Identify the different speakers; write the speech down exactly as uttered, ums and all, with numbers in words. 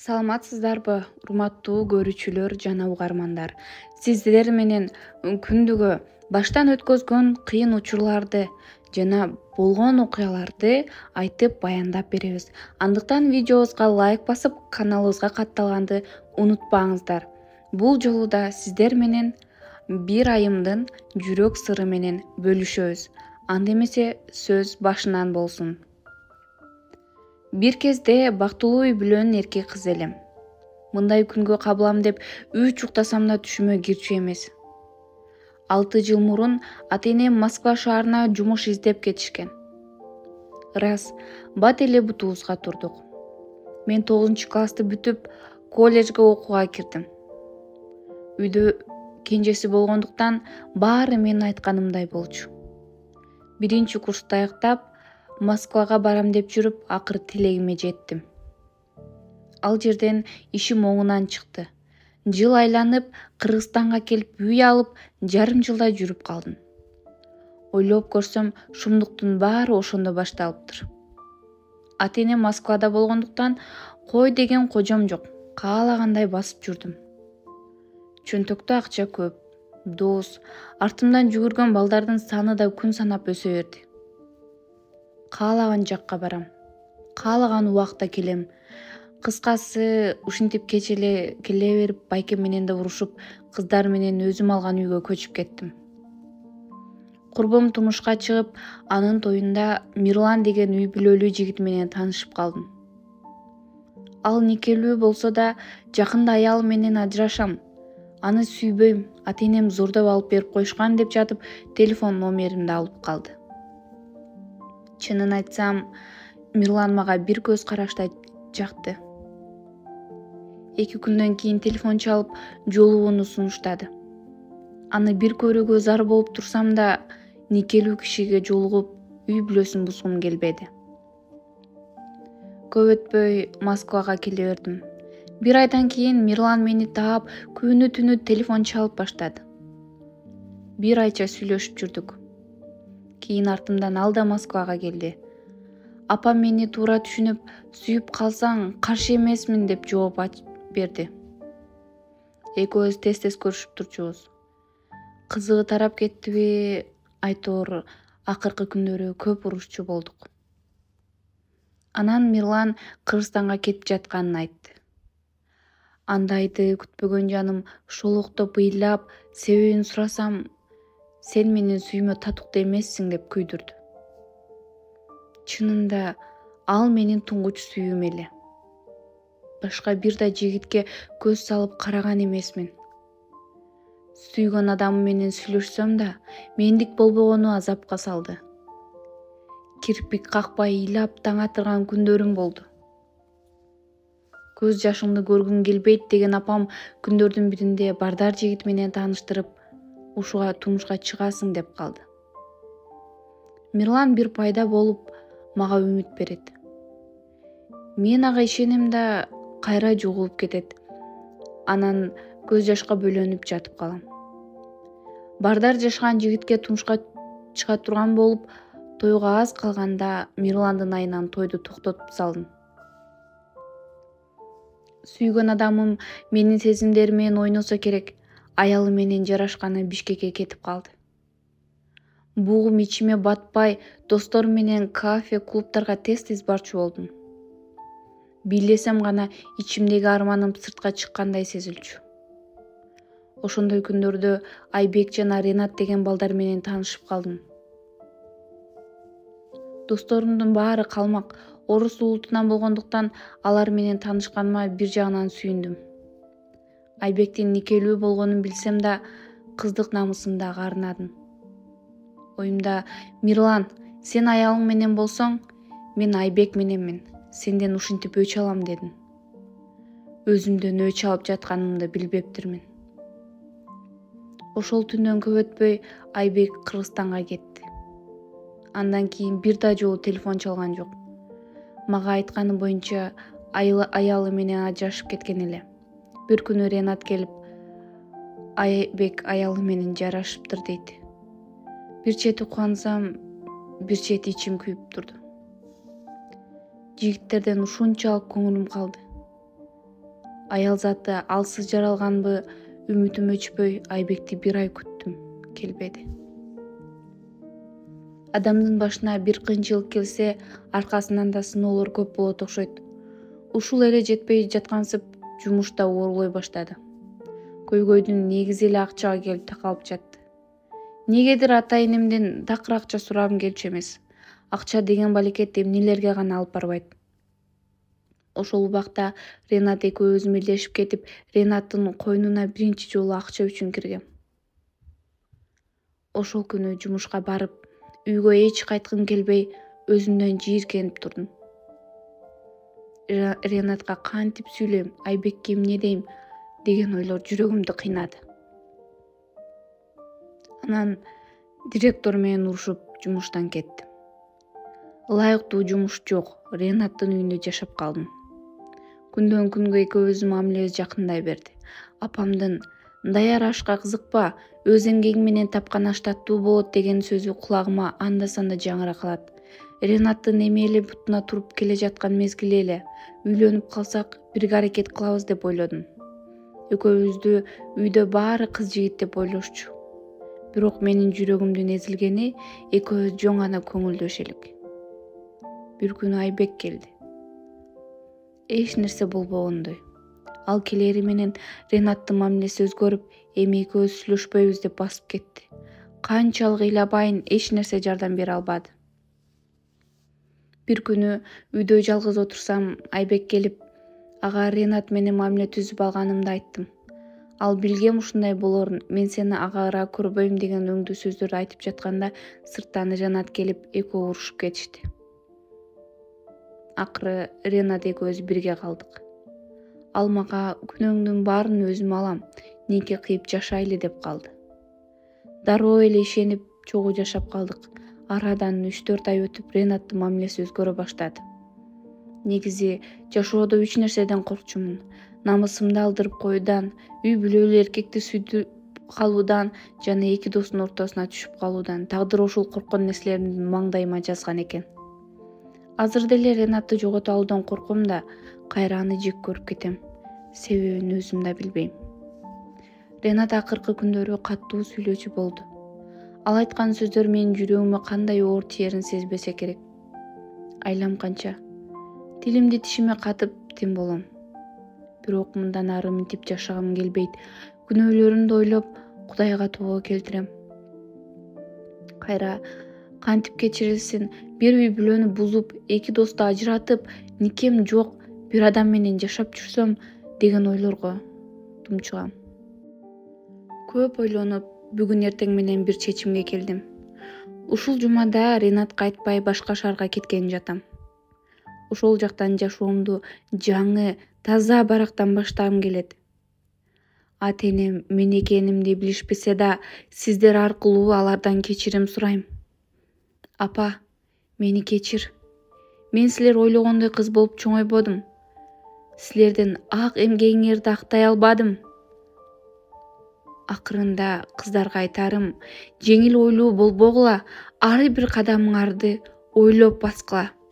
Speaker 1: Саламатсыздарбы, урматтуу көрүүчүлөр жана угармандар. Сиздер менен күндүгө баштан өткөзгөн кыйын учурларды жана болгон окуяларды айтып баяндап беребиз. Андыктан видеобузга лайк басып, каналыбызга катталганды унутпаңыздар. Бул жолу да сиздер менен бир айымдын жүрөк сыры менен бөлүшөбүз. Анда эмесе сөз башынан болсун. Бир кезде бактылуу үй бүлөнүн эркек кызы элем. Мындай күнгө кабылам деп үч уктасам да түшүмө кирчү эмес. Алты жыл мурун ата-энем Москва шаарына жумуш издеп кетишкен. Рас, бат эле бутубузга турдук. Мен тогузунчу классты бүтүп, колледжге окууга кирдим. Үйдө кенжеси болгондуктан баары менин айтканымдай болчу. Биринчи курсту аяктап, Москвага барам деп жүрүп, акыры тилегиме жеттим. Ал жерден ишим оңунан чыкты. Жыл айланып, Кыргызстанга келип үй алып, жарым жылдай жүрүп калдым. Ойлоп көрсөм, шумдуктун баары ошондо башталыптыр. Ата-энем Москвада болгондуктан кой деген кожом жок, каалагандай басып жүрдүм. Чөнтөктө акча көп, дос, артымдан жүгүргөн балдардын саны да күн санап өсө берди. Каалаган жакка барам, каалаган убакта келем. Кыскасы, ушинтип кеч эле келе берип, байкем менен да урушуп, кыздар менен өзүм алган үйгө көчүп кеттим. Курбум турмушка чыгып, анын тоюнда Мирлан деген үй бүлөлүү жигит менен таанышып калдым. Ал никелүү болсо да, жакында аялым менен ажырашам. Аны сүйбөйм, ата-энем зордоп алып берип коюшкан деп жатып, телефон номеримди алып калды. Чынын айтсам, Мирлан мага бир көз карашта жакты. Эки күндөн кийин телефон чалып, жолугууну сунуштады. Аны бир көрүүгө зар болуп турсам да, никелүү кишиге жолугуп, үй бүлөсүн бузгум келбеди. Көп өтпөй Москвага келе бердим. Бир айдан кийин Мирлан мени таап, күнү түнү телефон чалып баштады. Бир айча сүйлөшүп жүрдүк. Кийин артымдан ал да Москвага келди. Апам мени туура түшүнүп, сүйүп калсаң каршы эмесмин деп жооп берди. Экөөбүз тез-тез көрүшүп турчубуз. Кызыгы тарап кеттиби, айтор, акыркы күндөрү көп урушчу болдук. Анан Мирлан Кыргызстанга кетип жатканын айтты. Андайды күтпөгөн жаным шолоктоп ыйлап, себебин сурасам, сен менин сүймө татыктуу эмессиң деп күйдүрдү. Чынында ал менин туңгуч сүйүүм эле. Башка бир да жигитке көз салып караган эмесмин. Сүйгөн адамым менен сүйлөшсөм да, мендик болбогону азапка салды. Кирпик какпай ыйлап таң атырган күндөрүм болду. Көз жашыңды көргүң келбейт деген апам күндөрдүн биринде Бардар жигит менен тааныштырып, ушуга турмушка чыгасың деп калды. Мирлан бир пайда болуп, мага үмүт берет. Мен ага ишенем да, кайра жоголуп кетет. Анан көз жашка бөлөнүп жатып калам. Бардар жашаган жигитке турмушка чыга турган болуп, тойго аз калганда Мирландын айынан тойду токтотуп салдым. Сүйгөн адамым менин сезимдерим менен ойносо керек, аялы менен жарашканы Бишкекке кетип калды. Бугум ичиме батпай, досторум менен кафе, клубтарга тез-тез барчу болдум. Бийлесем гана ичимдеги арманым сыртка чыккандай сезилчү. Ошондой күндөрдө Айбек жана Ренат деген балдар менен таанышып калдым. Досторумдун баары калмак, орус улутунан болгондуктан алар менен таанышканыма бир жагынан сүйүндүм. Айбектин никелүү болгонун билсем да, кыздык намысымды ага арнадым. Оюмда, Мирлан, сен аялың менен болсоң, мен Айбек мененмин, сенден ушинтип өч алам дедим. Өзүмдөн өч алып жатканымды билбептирмин. Ошол түндөн көп өтпөй Айбек Кыргызстанга кетти. Андан кийин бир да жолу телефон чалган жок. Мага айтканы боюнча аялы менен ажырашып кеткен эле. Бир күнү Ренат келип, Айбек аялы менен жарашыптыр дейт. Бир чети кубансам, бир чети ичим күйүп турду. Жигиттерден ушунчалык көңүлүм калды. Аял заты алсыз жаралганбы, үмүтүм өчпөй Айбекти бир ай күттүм, келбеди. Адамдын башына бир кыйынчылык келсе, аркасынан да сыноолор көп болот окшойт. Ушул эле жетпей жаткансып, жумушта оорулой баштады. Көйгөйдүн негизи эле акчага келип такалып жатты. Негедир ата-энемден такыр акча сурагым келчү эмес. Акча деген балекет эмнелерге гана алып барбайт. Ошол убакта Ренат экөөбүз мелдешип кетип, Ренаттын койнуна биринчи жолу акча үчүн киргем. Ошол күнү жумушка барып, үйгө эч кайткым келбей, өзүмдөн жийиркенип турдум. Ренатка кантип сүйлөйм, Айбекке эмне дейм деген ойлор жүрөгүмдү кыйнады. Анан директор менен урушуп жумуштан кеттим. Ылайыктуу жумуш жок, Ренаттын үйүндө жашап калдым. Күндөн күнгө экөөбүздүн мамилебиз жакындай берди. Апамдын «Даяр ашка кызыкпа, өз эмгегиң менен тапкан аш таттуу болот» деген сөзү кулагыма анда-санда жаңыра калат. Ренаттын эми эле бутуна туруп келе жаткан мезгили эле. Үйлөнүп калсак, бирге аракет кылабыз деп ойлодум. Экөөбүздү үйдө баары кыз жигит деп ойлошчу. Бирок менин жүрөгүмдүн эзилгени экөөбүз жоң гана көңүлдөш элек. Бир күнү Айбек келди. Эч нерсе болбогондой. Ал келери менен Ренаттын мамилеси өзгөрүп, эми экөөбүз сүйлөшпөйбүз деп басып кетти. Канчалык ыйлабайын, эч нерсе жардам бере албады. Бир күнү үйдө жалгыз отурсам, Айбек келип, ага Ренат менен мамиле түзүп алганымды айттым. Ал билгем ушундай болорун, мен сени агара көрбөйм деген өңдүү сөздөрдү айтып жатканда, сырттан Ренат келип, экөө урушуп кетишти. Акыры Ренат экөөбүз бирге калдык. Ал мага күнөөңдүн баарын өзүм алам, нике кыйып жашайлы деп калды. Дароо эле ишенип, чогуу жашап калдык. Арадан үч төрт ай өтүп, Ренаттын мамилеси өзгөрө баштады. Негизи жашоодо үч нерседен коркчумун: намысымды алдырып коюудан, үй бүлөлүү эркекти сүйдүп калуудан жана эки достун ортосуна түшүп калуудан. Тагдыр ушул корккон нерселеримди маңдайыма жазган экен. Азыр деле Ренатты жогото алуудан корком да, кайра аны жек көрүп кетем. Себебин өзүм да билбейм. Ренат акыркы күндөрү каттуу сүйлөөчү болду. Ал айткан сөздөр менин жүрөгүмө кандай оор тиерин сезбесе керек. Айлам канча. Тилимди тишиме катып тим болом. Бирок мындан ары мынтип жашагым келбейт. Күнөөлөрүмдү ойлоп, Кудайга тобо келтирем. Кайра кантип кечирилсин, бир үй бүлөнү бузуп, эки досту ажыратып, никем жок бир адам менен жашап жүрсөм деген ойлорго тумчугам. Көп ойлонуп, бүгүн эртең менен бир чечимге келдим. Ушул жумада Ренатка айтпай башка шаарга кеткен жатам. Ошол жактан жашоомду жаңы, таза барактан баштагым келет. Ата-энем мен экенимди билишпесе да, сиздер аркылуу алардан кечирим сурайм. Апа, мени кечир. Мен силер ойлогондой кыз болуп чоңойбодум. Силердин ак эмгегиңерди актай албадым. Акырында кыздарга айтарым, жеңил ойлуу болбогула, ар бир кадамыңарды ойлоп баскыла.